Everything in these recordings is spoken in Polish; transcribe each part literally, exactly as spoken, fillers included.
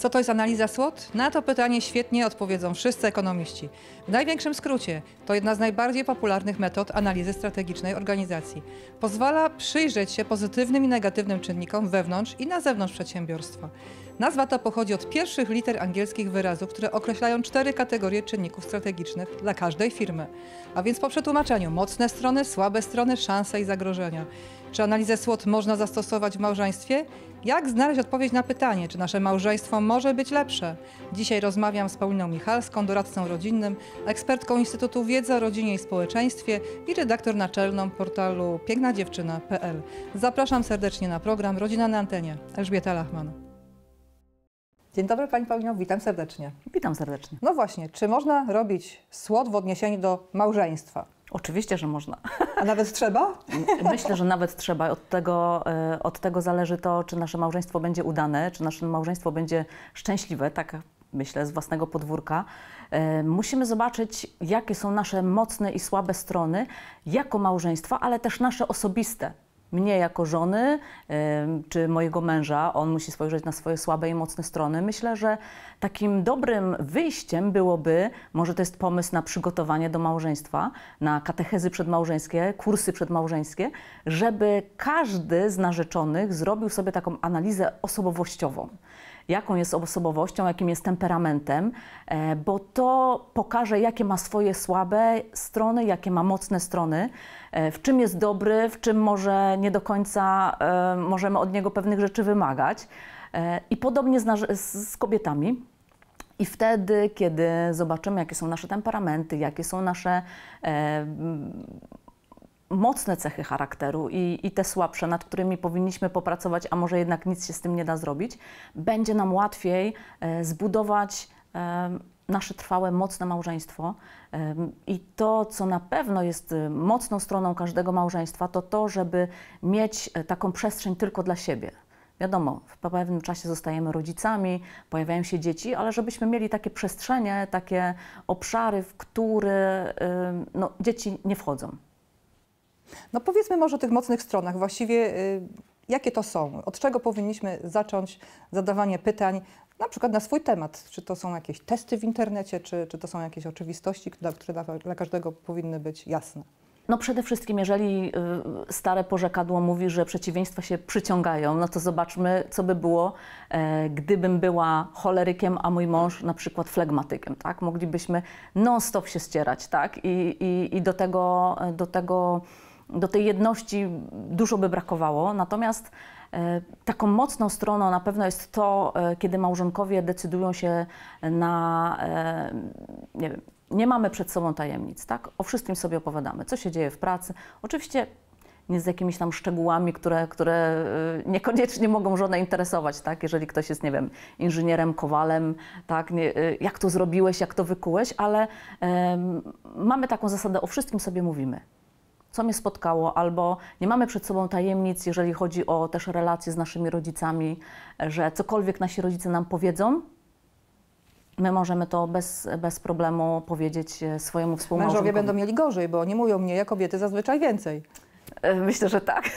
Co to jest analiza SWOT? Na to pytanie świetnie odpowiedzą wszyscy ekonomiści. W największym skrócie to jedna z najbardziej popularnych metod analizy strategicznej organizacji. Pozwala przyjrzeć się pozytywnym i negatywnym czynnikom wewnątrz i na zewnątrz przedsiębiorstwa. Nazwa ta pochodzi od pierwszych liter angielskich wyrazów, które określają cztery kategorie czynników strategicznych dla każdej firmy. A więc po przetłumaczeniu mocne strony, słabe strony, szanse i zagrożenia. Czy analizę SWOT można zastosować w małżeństwie? Jak znaleźć odpowiedź na pytanie, czy nasze małżeństwo może być lepsze? Dzisiaj rozmawiam z Pauliną Michalską, doradcą rodzinnym, ekspertką Instytutu Wiedzy o Rodzinie i Społeczeństwie i redaktor naczelną portalu piękna dziewczyna kropka p l. Zapraszam serdecznie na program Rodzina na antenie. Elżbieta Lachman. Dzień dobry Pani Paulino, witam serdecznie. Witam serdecznie. No właśnie, czy można robić SWOT w odniesieniu do małżeństwa? Oczywiście, że można. A nawet trzeba? Myślę, że nawet trzeba. Od tego, od tego zależy to, czy nasze małżeństwo będzie udane, czy nasze małżeństwo będzie szczęśliwe, tak myślę, z własnego podwórka. Musimy zobaczyć, jakie są nasze mocne i słabe strony jako małżeństwa, ale też nasze osobiste. Mnie jako żony, czy mojego męża, on musi spojrzeć na swoje słabe i mocne strony. Myślę, że takim dobrym wyjściem byłoby, może to jest pomysł na przygotowanie do małżeństwa, na katechezy przedmałżeńskie, kursy przedmałżeńskie, żeby każdy z narzeczonych zrobił sobie taką analizę osobowościową. Jaką jest osobowością, jakim jest temperamentem, bo to pokaże, jakie ma swoje słabe strony, jakie ma mocne strony, w czym jest dobry, w czym może nie do końca możemy od niego pewnych rzeczy wymagać. I podobnie z, z kobietami. I wtedy, kiedy zobaczymy, jakie są nasze temperamenty, jakie są nasze mocne cechy charakteru i, i te słabsze, nad którymi powinniśmy popracować, a może jednak nic się z tym nie da zrobić, będzie nam łatwiej e, zbudować e, nasze trwałe, mocne małżeństwo. E, I to, co na pewno jest mocną stroną każdego małżeństwa, to to, żeby mieć taką przestrzeń tylko dla siebie. Wiadomo, w pewnym czasie zostajemy rodzicami, pojawiają się dzieci, ale żebyśmy mieli takie przestrzenie, takie obszary, w które e, no, dzieci nie wchodzą. No powiedzmy może o tych mocnych stronach. Właściwie y, jakie to są? Od czego powinniśmy zacząć zadawanie pytań, na przykład na swój temat? Czy to są jakieś testy w internecie, czy, czy to są jakieś oczywistości, które, które dla, dla każdego powinny być jasne? No przede wszystkim, jeżeli y, stare porzekadło mówi, że przeciwieństwa się przyciągają, no to zobaczmy, co by było, e, gdybym była cholerykiem, a mój mąż na przykład flegmatykiem, tak? Moglibyśmy non-stop się ścierać, tak? I, i, i do tego, do tego Do tej jedności dużo by brakowało, natomiast e, taką mocną stroną na pewno jest to, e, kiedy małżonkowie decydują się na, e, nie wiem, nie mamy przed sobą tajemnic, tak? O wszystkim sobie opowiadamy, co się dzieje w pracy. Oczywiście nie z jakimiś tam szczegółami, które, które e, niekoniecznie mogą żonę interesować, tak? Jeżeli ktoś jest, nie wiem, inżynierem, kowalem, tak? Nie, e, jak to zrobiłeś, jak to wykułeś, ale e, mamy taką zasadę, o wszystkim sobie mówimy. Co mnie spotkało, albo nie mamy przed sobą tajemnic, jeżeli chodzi o też relacje z naszymi rodzicami, że cokolwiek nasi rodzice nam powiedzą, my możemy to bez, bez problemu powiedzieć swojemu współmałżonkowi. Mężowie będą mieli gorzej, bo oni mówią mniej, a kobiety zazwyczaj więcej. Myślę, że tak.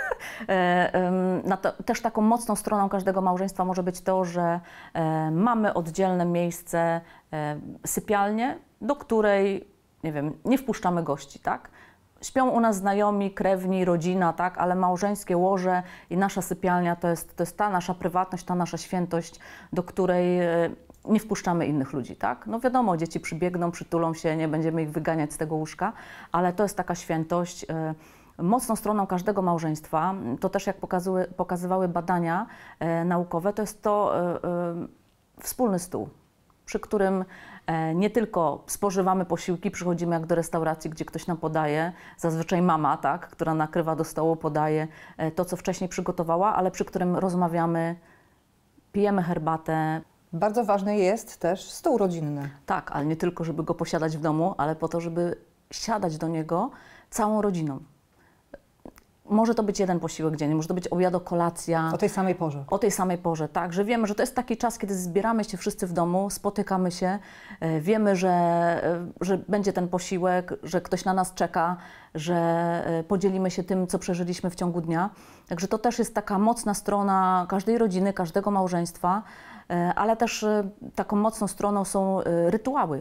Też taką mocną stroną każdego małżeństwa może być to, że mamy oddzielne miejsce, sypialnię, do której, nie wiem, nie wpuszczamy gości, tak? Śpią u nas znajomi, krewni, rodzina, tak, ale małżeńskie łoże i nasza sypialnia to jest, to jest ta nasza prywatność, ta nasza świętość, do której nie wpuszczamy innych ludzi, tak. No wiadomo, dzieci przybiegną, przytulą się, nie będziemy ich wyganiać z tego łóżka, ale to jest taka świętość. Mocną stroną każdego małżeństwa, to też jak pokazały, pokazywały badania naukowe, to jest to wspólny stół, przy którym nie tylko spożywamy posiłki, przychodzimy jak do restauracji, gdzie ktoś nam podaje, zazwyczaj mama, tak, która nakrywa do stołu, podaje to, co wcześniej przygotowała, ale przy którym rozmawiamy, pijemy herbatę. Bardzo ważny jest też stół rodzinny. Tak, ale nie tylko, żeby go posiadać w domu, ale po to, żeby siadać do niego całą rodziną. Może to być jeden posiłek dziennie, może to być obiad, kolacja. O tej samej porze. O tej samej porze, tak. Że wiemy, że to jest taki czas, kiedy zbieramy się wszyscy w domu, spotykamy się, wiemy, że, że będzie ten posiłek, że ktoś na nas czeka, że podzielimy się tym, co przeżyliśmy w ciągu dnia. Także to też jest taka mocna strona każdej rodziny, każdego małżeństwa, ale też taką mocną stroną są rytuały.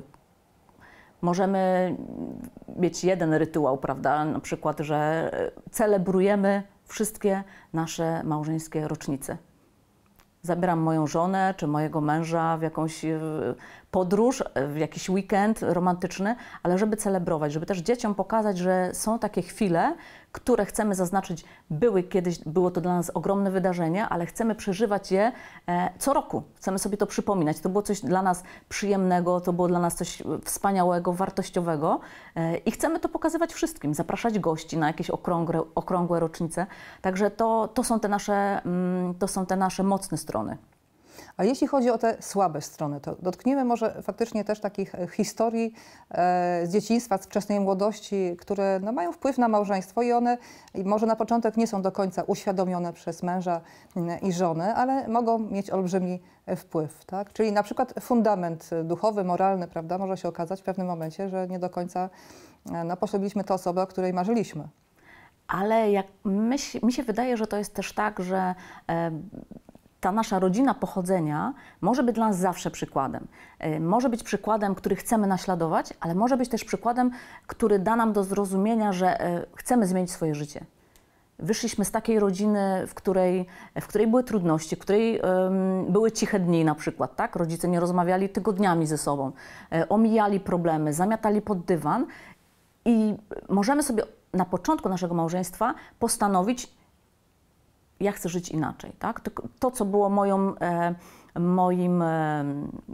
Możemy mieć jeden rytuał, prawda, na przykład, że celebrujemy wszystkie nasze małżeńskie rocznice. Zabieram moją żonę czy mojego męża w jakąś podróż, w jakiś weekend romantyczny, ale żeby celebrować, żeby też dzieciom pokazać, że są takie chwile, które chcemy zaznaczyć, były kiedyś, było to dla nas ogromne wydarzenie, ale chcemy przeżywać je co roku. Chcemy sobie to przypominać. To było coś dla nas przyjemnego, to było dla nas coś wspaniałego, wartościowego i chcemy to pokazywać wszystkim, zapraszać gości na jakieś okrągłe, okrągłe rocznice. Także to, to, są te nasze, to są te nasze mocne strony. A jeśli chodzi o te słabe strony, to dotkniemy może faktycznie też takich historii e, z dzieciństwa, z wczesnej młodości, które no, mają wpływ na małżeństwo i one może na początek nie są do końca uświadomione przez męża i żonę, ale mogą mieć olbrzymi wpływ, tak? Czyli na przykład fundament duchowy, moralny, prawda, może się okazać w pewnym momencie, że nie do końca no, poślubiliśmy tę osobę, o której marzyliśmy. Ale jak my, mi się wydaje, że to jest też tak, że e, ta nasza rodzina pochodzenia może być dla nas zawsze przykładem. Może być przykładem, który chcemy naśladować, ale może być też przykładem, który da nam do zrozumienia, że chcemy zmienić swoje życie. Wyszliśmy z takiej rodziny, w której, w której były trudności, w której um, były ciche dni na przykład, tak? Rodzice nie rozmawiali tygodniami ze sobą, e, omijali problemy, zamiatali pod dywan i możemy sobie na początku naszego małżeństwa postanowić, ja chcę żyć inaczej, tak? To, to co było moją, e, moim e,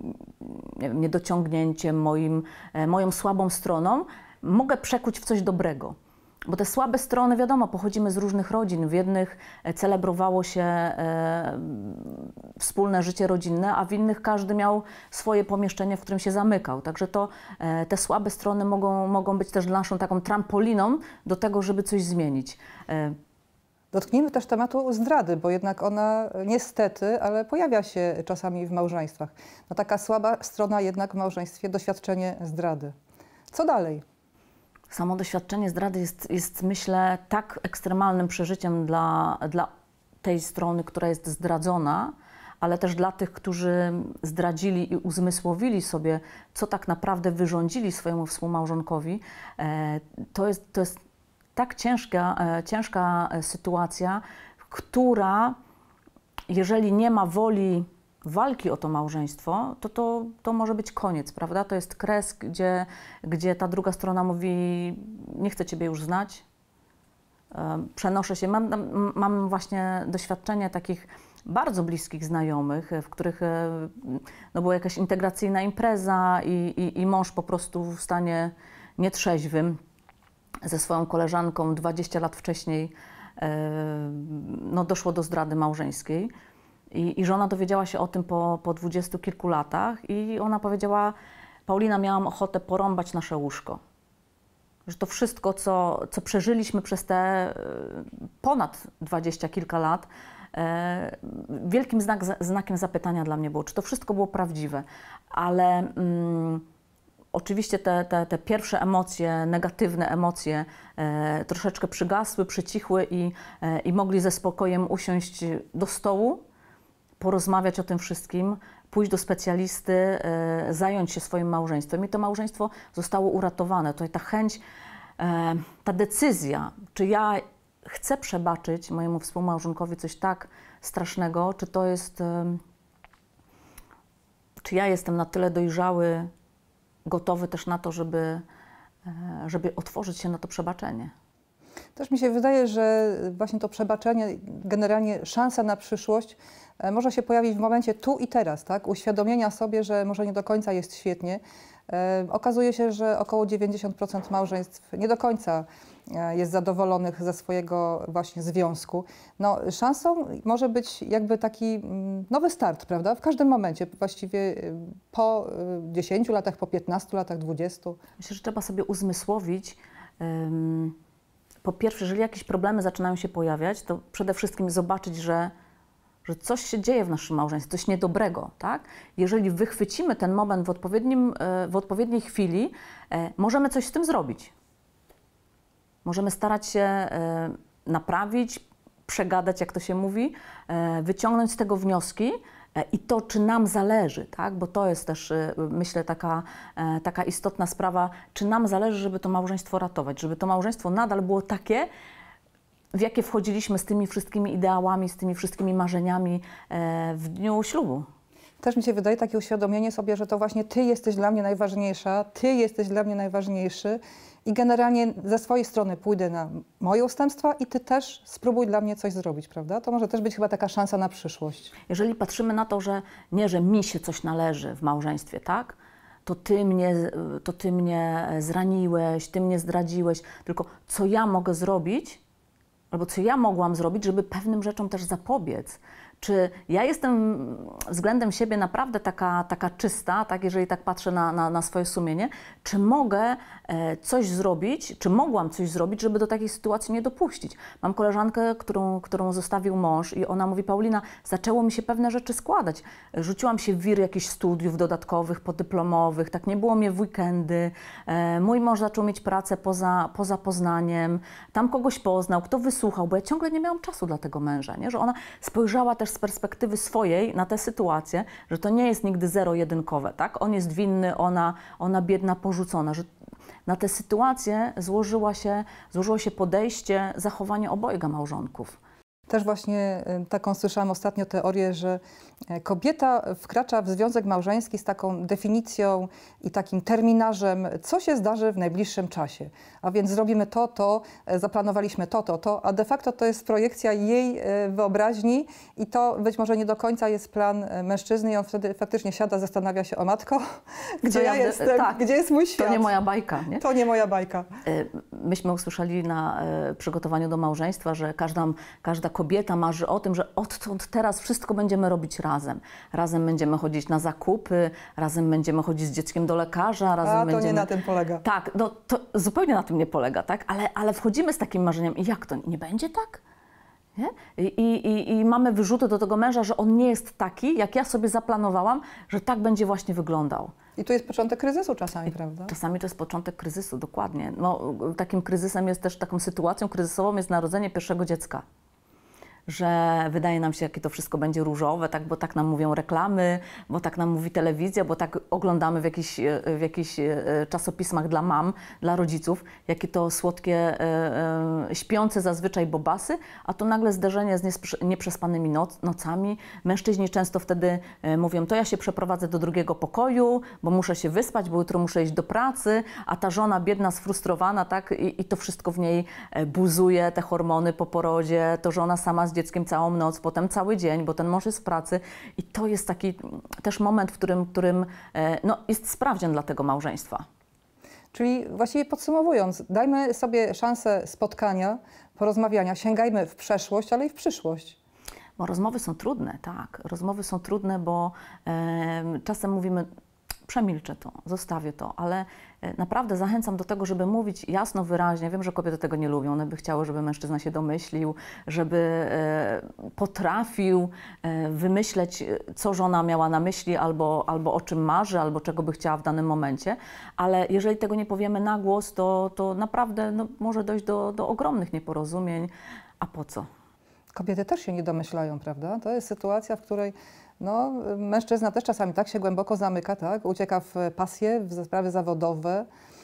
nie wiem, niedociągnięciem, moim, e, moją słabą stroną, mogę przekuć w coś dobrego. Bo te słabe strony, wiadomo, pochodzimy z różnych rodzin. W jednych celebrowało się e, wspólne życie rodzinne, a w innych każdy miał swoje pomieszczenie, w którym się zamykał. Także to, e, te słabe strony mogą, mogą być też naszą taką trampoliną do tego, żeby coś zmienić. E, Dotknijmy też tematu zdrady, bo jednak ona niestety, ale pojawia się czasami w małżeństwach. No taka słaba strona jednak w małżeństwie, doświadczenie zdrady. Co dalej? Samo doświadczenie zdrady jest, jest myślę, tak ekstremalnym przeżyciem dla, dla tej strony, która jest zdradzona, ale też dla tych, którzy zdradzili i uzmysłowili sobie, co tak naprawdę wyrządzili swojemu współmałżonkowi. To jest, to jest tak ciężka, ciężka sytuacja, która, jeżeli nie ma woli walki o to małżeństwo, to, to to może być koniec, prawda? To jest kres, gdzie, gdzie ta druga strona mówi, nie chcę Ciebie już znać, przenoszę się. Mam, mam właśnie doświadczenie takich bardzo bliskich znajomych, w których no, była jakaś integracyjna impreza i, i, i mąż po prostu w stanie nietrzeźwym ze swoją koleżanką dwadzieścia lat wcześniej no, doszło do zdrady małżeńskiej. I, I żona dowiedziała się o tym po, po dwudziestu kilku latach i ona powiedziała, Paulina, miałam ochotę porąbać nasze łóżko. Że to wszystko, co, co przeżyliśmy przez te ponad dwadzieścia kilka lat, e, wielkim znak, znakiem zapytania dla mnie było, czy to wszystko było prawdziwe. Ale mm, oczywiście te, te, te pierwsze emocje, negatywne emocje e, troszeczkę przygasły, przycichły i, e, i mogli ze spokojem usiąść do stołu, porozmawiać o tym wszystkim, pójść do specjalisty, e, zająć się swoim małżeństwem i to małżeństwo zostało uratowane. Tutaj ta chęć, e, ta decyzja, czy ja chcę przebaczyć mojemu współmałżonkowi coś tak strasznego, czy to jest, e, czy ja jestem na tyle dojrzały, gotowy też na to, żeby, e, żeby otworzyć się na to przebaczenie. Też mi się wydaje, że właśnie to przebaczenie, generalnie szansa na przyszłość może się pojawić w momencie tu i teraz, tak? Uświadomienia sobie, że może nie do końca jest świetnie. E, okazuje się, że około dziewięćdziesiąt procent małżeństw nie do końca jest zadowolonych ze swojego właśnie związku. No, szansą może być jakby taki nowy start, prawda? W każdym momencie, właściwie po dziesięciu latach, po piętnastu latach, dwudziestu. Myślę, że trzeba sobie uzmysłowić, um, po pierwsze, jeżeli jakieś problemy zaczynają się pojawiać, to przede wszystkim zobaczyć, że, że coś się dzieje w naszym małżeństwie, coś niedobrego, tak? Jeżeli wychwycimy ten moment w, odpowiednim, w odpowiedniej chwili, możemy coś z tym zrobić. Możemy starać się naprawić, przegadać, jak to się mówi, wyciągnąć z tego wnioski I to, czy nam zależy, tak? Bo to jest też, myślę, taka, taka istotna sprawa, czy nam zależy, żeby to małżeństwo ratować, żeby to małżeństwo nadal było takie, w jakie wchodziliśmy z tymi wszystkimi ideałami, z tymi wszystkimi marzeniami w dniu ślubu. Też mi się wydaje takie uświadomienie sobie, że to właśnie ty jesteś dla mnie najważniejsza, ty jesteś dla mnie najważniejszy i generalnie ze swojej strony pójdę na moje ustępstwa i ty też spróbuj dla mnie coś zrobić, prawda? To może też być chyba taka szansa na przyszłość. Jeżeli patrzymy na to, że nie, że mi się coś należy w małżeństwie, tak? To ty mnie, to ty mnie zraniłeś, ty mnie zdradziłeś, tylko co ja mogę zrobić, albo co ja mogłam zrobić, żeby pewnym rzeczom też zapobiec. Czy ja jestem względem siebie naprawdę taka, taka czysta, tak, jeżeli tak patrzę na, na, na swoje sumienie, czy mogę e, coś zrobić, czy mogłam coś zrobić, żeby do takiej sytuacji nie dopuścić? Mam koleżankę, którą, którą zostawił mąż i ona mówi: Paulina, zaczęło mi się pewne rzeczy składać. Rzuciłam się w wir jakichś studiów dodatkowych, podyplomowych, tak nie było mnie w weekendy. E, mój mąż zaczął mieć pracę poza, poza Poznaniem, tam kogoś poznał, kto wysłuchał, bo ja ciągle nie miałam czasu dla tego męża, nie? Że ona spojrzała też z perspektywy swojej na tę sytuację, że to nie jest nigdy zero-jedynkowe, tak? On jest winny, ona, ona biedna, porzucona, że na tę sytuację złożyła się, złożyło się podejście, zachowanie obojga małżonków. Też właśnie taką słyszałam ostatnio teorię, że kobieta wkracza w związek małżeński z taką definicją i takim terminarzem, co się zdarzy w najbliższym czasie. A więc zrobimy to, to, zaplanowaliśmy to, to, to, a de facto to jest projekcja jej wyobraźni i to być może nie do końca jest plan mężczyzny i on wtedy faktycznie siada, zastanawia się: o matko, gdzie ja, ja jestem, tak, gdzie jest mój świat? To nie moja bajka, nie? To nie moja bajka. Myśmy usłyszeli na przygotowaniu do małżeństwa, że każda, każda kobieta marzy o tym, że odtąd teraz wszystko będziemy robić razem. Razem będziemy chodzić na zakupy, razem będziemy chodzić z dzieckiem do lekarza, razem A, to będziemy... nie na tym polega. Tak, no to zupełnie na tym nie polega, tak? Ale, ale wchodzimy z takim marzeniem i jak to? Nie będzie tak? Nie? I, i, I mamy wyrzuty do tego męża, że on nie jest taki, jak ja sobie zaplanowałam, że tak będzie właśnie wyglądał. I tu jest początek kryzysu czasami, I prawda? Czasami to jest początek kryzysu, dokładnie. No, takim kryzysem jest też, taką sytuacją kryzysową jest narodzenie pierwszego dziecka. Że wydaje nam się, jakie to wszystko będzie różowe, tak, bo tak nam mówią reklamy, bo tak nam mówi telewizja, bo tak oglądamy w jakichś, w jakichś czasopismach dla mam, dla rodziców, jakie to słodkie, e, e, śpiące zazwyczaj bobasy, a to nagle zderzenie z nieprzespanymi noc, nocami. Mężczyźni często wtedy e, mówią: to ja się przeprowadzę do drugiego pokoju, bo muszę się wyspać, bo jutro muszę iść do pracy, a ta żona biedna, sfrustrowana, tak, i, i to wszystko w niej buzuje, te hormony po porodzie, to, że ona sama z dzieckiem całą noc, potem cały dzień, bo ten mąż jest w pracy i to jest taki też moment, w którym, którym no, jest sprawdzian dla tego małżeństwa. Czyli właściwie podsumowując, dajmy sobie szansę spotkania, porozmawiania, sięgajmy w przeszłość, ale i w przyszłość. Bo rozmowy są trudne, tak. Rozmowy są trudne, bo e, czasem mówimy: przemilczę to, zostawię to, ale naprawdę zachęcam do tego, żeby mówić jasno, wyraźnie. Wiem, że kobiety tego nie lubią, one by chciały, żeby mężczyzna się domyślił, żeby e, potrafił e, wymyśleć, co żona miała na myśli, albo, albo o czym marzy, albo czego by chciała w danym momencie, ale jeżeli tego nie powiemy na głos, to, to naprawdę no, może dojść do, do ogromnych nieporozumień. A po co? Kobiety też się nie domyślają, prawda? To jest sytuacja, w której no, mężczyzna też czasami tak się głęboko zamyka, tak? Ucieka w pasję, w sprawy zawodowe.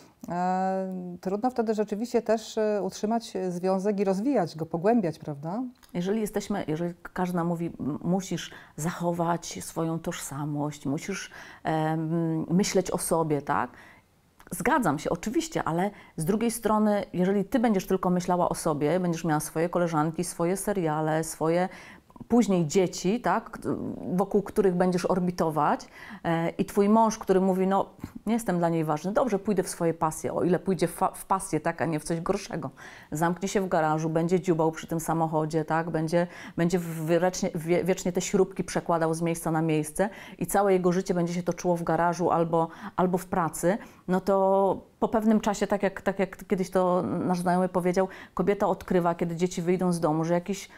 E, trudno wtedy rzeczywiście też utrzymać związek i rozwijać go, pogłębiać, prawda? Jeżeli jesteśmy, jeżeli każda mówi: musisz zachować swoją tożsamość, musisz e, myśleć o sobie, tak? Zgadzam się, oczywiście, ale z drugiej strony, jeżeli ty będziesz tylko myślała o sobie, będziesz miała swoje koleżanki, swoje seriale, swoje później dzieci, tak, wokół których będziesz orbitować, e, i twój mąż, który mówi: no, nie jestem dla niej ważny, dobrze, pójdę w swoje pasje, o ile pójdzie w, w pasję, tak, a nie w coś gorszego. Zamknie się w garażu, będzie dziubał przy tym samochodzie, tak, będzie, będzie wiecznie, wiecznie te śrubki przekładał z miejsca na miejsce i całe jego życie będzie się toczyło w garażu albo, albo w pracy, no to po pewnym czasie, tak jak, tak jak kiedyś to nasz znajomy powiedział, kobieta odkrywa, kiedy dzieci wyjdą z domu, że jakiś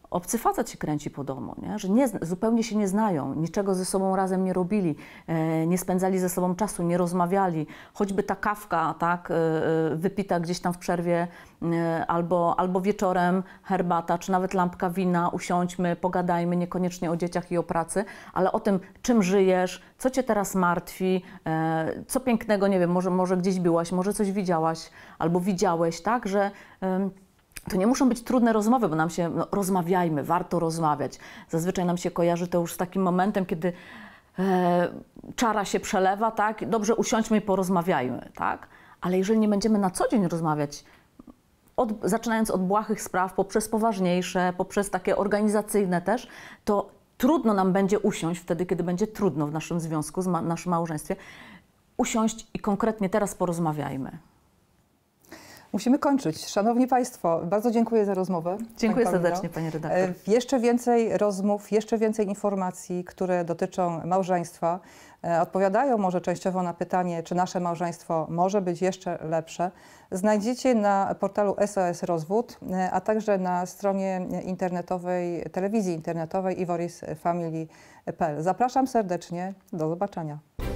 obcy facet się kręci po domu, nie? Że nie, zupełnie się nie znają, niczego ze sobą razem nie robili, e, nie spędzali ze sobą czasu, nie rozmawiali. Choćby ta kawka, tak, e, wypita gdzieś tam w przerwie, e, albo, albo wieczorem herbata, czy nawet lampka wina, usiądźmy, pogadajmy, niekoniecznie o dzieciach i o pracy, ale o tym, czym żyjesz, co cię teraz martwi, e, co pięknego, nie wiem, może, może gdzieś byłaś, może coś widziałaś, albo widziałeś, tak, że e, to nie muszą być trudne rozmowy, bo nam się, no, rozmawiajmy, warto rozmawiać. Zazwyczaj nam się kojarzy to już z takim momentem, kiedy e, czara się przelewa, tak? Dobrze, usiądźmy i porozmawiajmy, tak? Ale jeżeli nie będziemy na co dzień rozmawiać, od, zaczynając od błahych spraw, poprzez poważniejsze, poprzez takie organizacyjne też, to trudno nam będzie usiąść wtedy, kiedy będzie trudno w naszym związku, w ma, naszym małżeństwie, usiąść i konkretnie teraz porozmawiajmy. Musimy kończyć. Szanowni Państwo, bardzo dziękuję za rozmowę. Dziękuję Pani serdecznie, Pani redaktor. E, Jeszcze więcej rozmów, jeszcze więcej informacji, które dotyczą małżeństwa, e, odpowiadają może częściowo na pytanie, czy nasze małżeństwo może być jeszcze lepsze, znajdziecie na portalu S O S Rozwód, e, a także na stronie internetowej, telewizji internetowej ivoris family kropka p l. Zapraszam serdecznie. Do zobaczenia.